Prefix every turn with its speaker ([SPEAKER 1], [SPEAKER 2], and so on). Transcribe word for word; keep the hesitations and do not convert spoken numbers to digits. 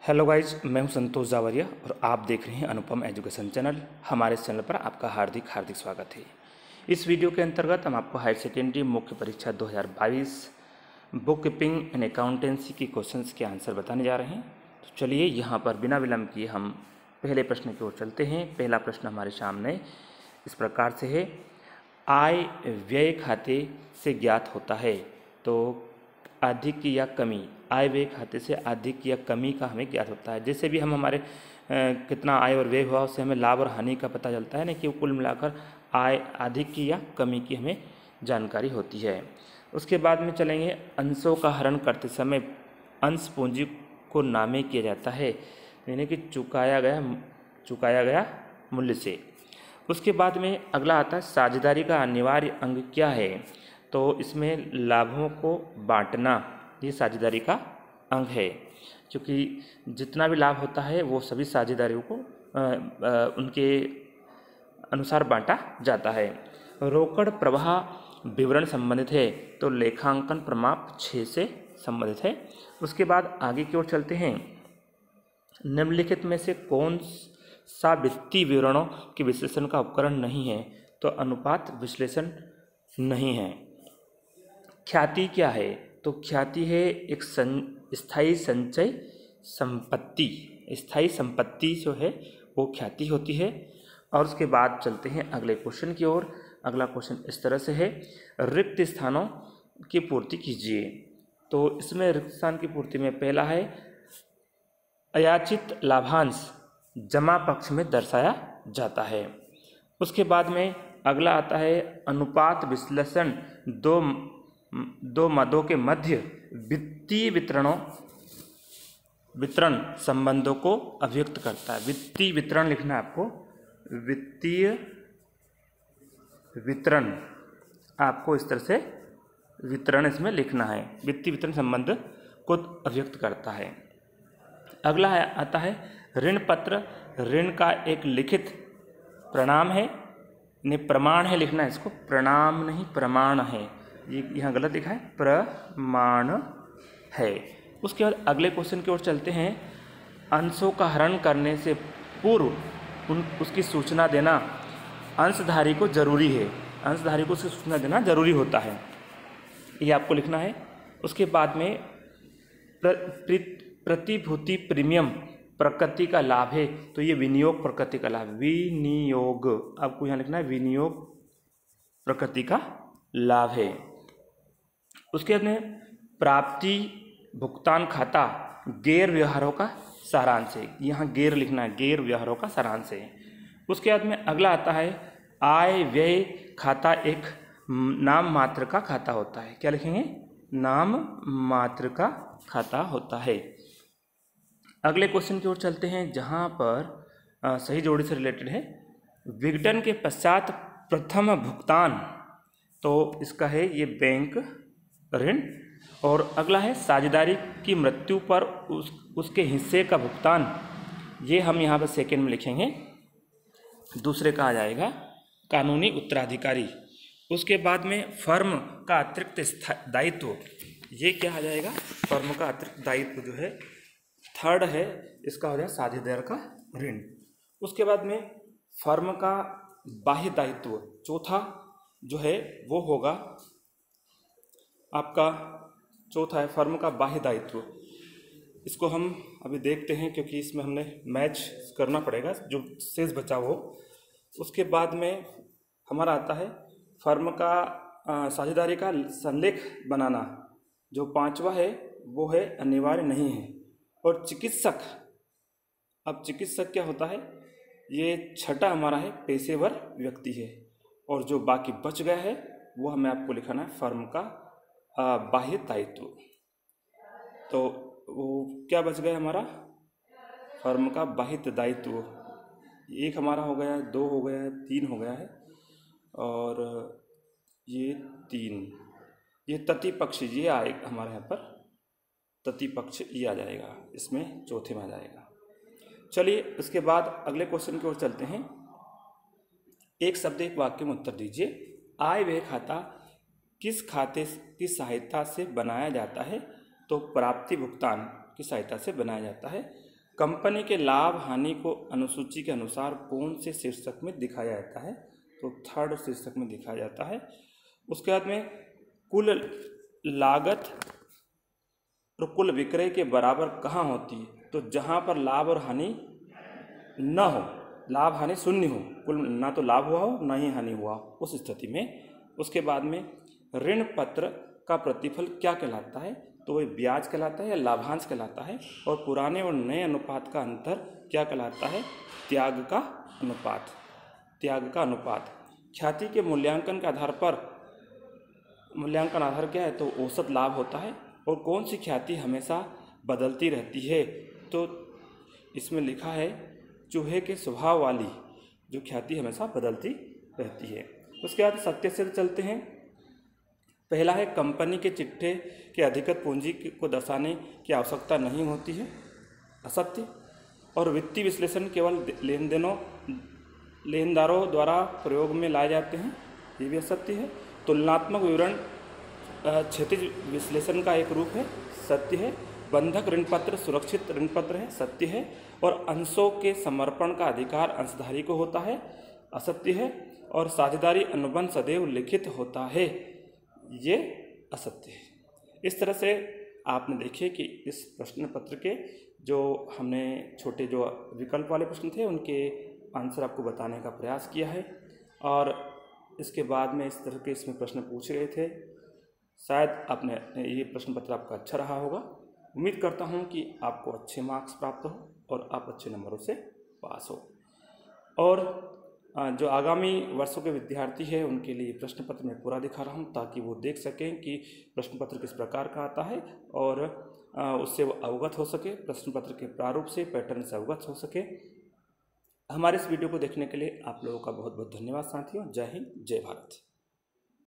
[SPEAKER 1] Hello guys, मैं हूं संतोष जावरिया और आप देख रहे हैं अनुपम एजुकेशन चैनल। हमारे इस चैनल पर आपका हार्दिक हार्दिक स्वागत है। इस वीडियो के अंतर्गत हम आपको हायर सेकेंडरी मुख्य परीक्षा दो हज़ार बाईस बुक कीपिंग एंड अकाउंटेंसी के क्वेश्चंस के आंसर बताने जा रहे हैं। तो चलिए यहाँ पर बिना विलंब किए हम पहले प्रश्न की ओर चलते हैं। पहला प्रश्न हमारे सामने इस प्रकार से है, आय व्यय खाते से ज्ञात होता है। तो अधिक या कमी, आय व्यय खाते से अधिक या कमी का हमें ज्ञात होता है। जैसे भी हम हमारे अ, कितना आय और व्यय हुआ उससे हमें लाभ और हानि का पता चलता है ना, कि कुल मिलाकर आय अधिक की या कमी की हमें जानकारी होती है। उसके बाद में चलेंगे, अंशों का हरण करते समय अंश पूंजी को नामे किया जाता है, यानी कि चुकाया गया चुकाया गया मूल्य से। उसके बाद में अगला आता है, साझेदारी का अनिवार्य अंग क्या है। तो इसमें लाभों को बांटना ये साझेदारी का अंग है, क्योंकि जितना भी लाभ होता है वो सभी साझेदारियों को आ, आ, उनके अनुसार बांटा जाता है। रोकड़ प्रवाह विवरण संबंधित है, तो लेखांकन प्रमाप छः से संबंधित है। उसके बाद आगे की ओर चलते हैं, निम्नलिखित में से कौन सा वित्तीय विवरणों के विश्लेषण का उपकरण नहीं है। तो अनुपात विश्लेषण नहीं है। ख्याति क्या है। तो ख्याति है एक सं, स्थायी संचय संपत्ति, स्थायी संपत्ति जो है वो ख्याति होती है। और उसके बाद चलते हैं अगले क्वेश्चन की ओर। अगला क्वेश्चन इस तरह से है, रिक्त स्थानों की पूर्ति कीजिए। तो इसमें रिक्त स्थान की पूर्ति में पहला है, अयाचित लाभांश जमा पक्ष में दर्शाया जाता है। उसके बाद में अगला आता है, अनुपात विश्लेषण दो दो मदों के मध्य वित्तीय वितरणों वितरण संबंधों को अभिव्यक्त करता है। वित्तीय वितरण लिखना है आपको, वित्तीय वितरण आपको इस तरह से वितरण इसमें लिखना है, वित्तीय वितरण संबंध को अभिव्यक्त करता है। अगला है, आता है, ऋण पत्र ऋण का एक लिखित प्रमाण है, नहीं प्रमाण है लिखना है इसको, प्रणाम नहीं प्रमाण है, ये यहाँ गलत लिखा है, प्रमाण है। उसके बाद अगले क्वेश्चन की ओर चलते हैं, अंशों का हरण करने से पूर्व उन उसकी सूचना देना अंशधारी को जरूरी है, अंशधारी को उसकी सूचना देना जरूरी होता है, ये आपको लिखना है। उसके बाद में प्र, प्र, प्रतिभूति प्रीमियम प्रकृति का लाभ है, तो ये विनियोग प्रकृति का लाभ, विनियोग आपको यहाँ लिखना है, विनियोग प्रकृति का लाभ है। उसके बाद में प्राप्ति भुगतान खाता गैर व्यवहारों का सारांश है, यहाँ गैर लिखना है, गैर व्यवहारों का सारांश है। उसके बाद में अगला आता है, आय व्यय खाता एक नाम मात्र का खाता होता है। क्या लिखेंगे, नाम मात्र का खाता होता है। अगले क्वेश्चन की ओर चलते हैं, जहाँ पर आ, सही जोड़ी से रिलेटेड है, विघटन के पश्चात प्रथम भुगतान, तो इसका है ये बैंक ऋण। और अगला है, साझेदारी की मृत्यु पर उस उसके हिस्से का भुगतान, ये हम यहाँ पर सेकेंड में लिखेंगे, दूसरे का आ जाएगा कानूनी उत्तराधिकारी। उसके बाद में फर्म का अतिरिक्त दायित्व, ये क्या आ जाएगा, फर्म का अतिरिक्त दायित्व जो है थर्ड है, इसका हो जाएगा साझेदार का ऋण। उसके बाद में फर्म का बाह्य दायित्व चौथा जो है वो होगा आपका, चौथा है फर्म का बाह्य दायित्व। इसको हम अभी देखते हैं, क्योंकि इसमें हमने मैच करना पड़ेगा जो शेष बचा हो। उसके बाद में हमारा आता है, फर्म का साझेदारी का संलेख बनाना, जो पांचवा है वो है अनिवार्य नहीं है। और चिकित्सक, अब चिकित्सक क्या होता है, ये छठा हमारा है, पेशेवर व्यक्ति है। और जो बाकी बच गया है वो हमें आपको लिखाना है, फर्म का बाह्य दायित्व। तो वो क्या बच गया हमारा, फर्म का बाह्य दायित्व, एक हमारा हो गया है, दो हो गया है, तीन हो गया है, और ये तीन, ये तृतीय पक्ष ये आएगा हमारे यहाँ पर, तृतीय पक्ष ये आ जाएगा, इसमें चौथे में आ जाएगा। चलिए उसके बाद अगले क्वेश्चन की ओर चलते हैं। एक शब्द एक वाक्य में उत्तर दीजिए। आय व्यय खाता किस खाते की सहायता से बनाया जाता है। तो प्राप्ति भुगतान की सहायता से बनाया जाता है। कंपनी के लाभ हानि को अनुसूची के अनुसार कौन से शीर्षक में दिखाया जाता है? तो थर्ड शीर्षक में दिखाया जाता है। उसके बाद में कुल लागत और कुल विक्रय के बराबर कहाँ होती है? तो जहाँ पर लाभ और हानि न हो, लाभ हानि शून्य हो, कुल ना तो लाभ हुआ हो ना ही हानि हुआ हो, उस स्थिति में। उसके बाद में ऋण पत्र का प्रतिफल क्या कहलाता है? तो वह ब्याज कहलाता है या लाभांश कहलाता है। और पुराने और नए अनुपात का अंतर क्या कहलाता है? त्याग का अनुपात। त्याग का अनुपात। ख्याति के मूल्यांकन के आधार पर, मूल्यांकन आधार क्या है? तो औसत लाभ होता है। और कौन सी ख्याति हमेशा बदलती रहती है? तो इसमें लिखा है चूहे के स्वभाव वाली जो ख्याति हमेशा बदलती रहती है। उसके बाद सत्य से चलते हैं। पहला है कंपनी के चिट्ठे के अधिकृत पूंजी को दर्शाने की आवश्यकता नहीं होती है, असत्य। और वित्तीय विश्लेषण केवल लेन देनों लेनदारों द्वारा प्रयोग में लाए जाते हैं, ये भी असत्य है। तुलनात्मक विवरण क्षैतिज विश्लेषण का एक रूप है, सत्य है। बंधक ऋण पत्र सुरक्षित ऋण पत्र है, सत्य है। और अंशों के समर्पण का अधिकार अंशधारी को होता है, असत्य है। और साझेदारी अनुबंध सदैव लिखित होता है, ये असत्य है। इस तरह से आपने देखिए कि इस प्रश्न पत्र के जो हमने छोटे जो विकल्प वाले प्रश्न थे उनके आंसर आपको बताने का प्रयास किया है। और इसके बाद में इस तरह के इसमें प्रश्न पूछे गए थे। शायद आपने ये प्रश्न पत्र आपका अच्छा रहा होगा। उम्मीद करता हूँ कि आपको अच्छे मार्क्स प्राप्त हो और आप अच्छे नंबरों से पास हो। और जो आगामी वर्षों के विद्यार्थी हैं उनके लिए प्रश्न पत्र मैं पूरा दिखा रहा हूँ ताकि वो देख सकें कि प्रश्न पत्र किस प्रकार का आता है और उससे वो अवगत हो सके, प्रश्न पत्र के प्रारूप से, पैटर्न से अवगत हो सके। हमारे इस वीडियो को देखने के लिए आप लोगों का बहुत बहुत धन्यवाद साथियों। जय हिंद, जय भारत।